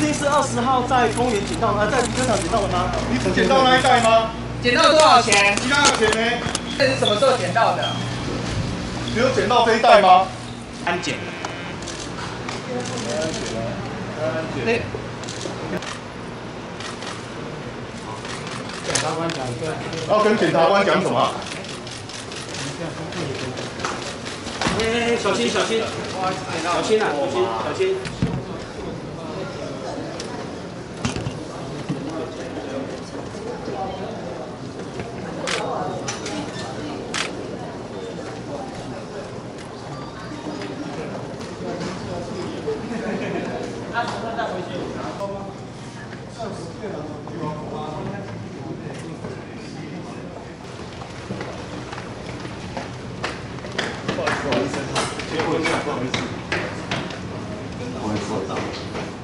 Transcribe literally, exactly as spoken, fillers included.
定是二十号在公园捡到，呃，在停车场捡到的吗？ 你是捡到那一袋吗？ 捡到多少钱？ 其他的钱呢？ 这是什么时候捡到的？ 你有捡到这一袋吗？ 安检。 那检察官讲对。 要跟检察官讲什么？ 哎哎哎，小心小心，小心啊，小心小心。 不好意思，不好意思，不好意思，不好意思。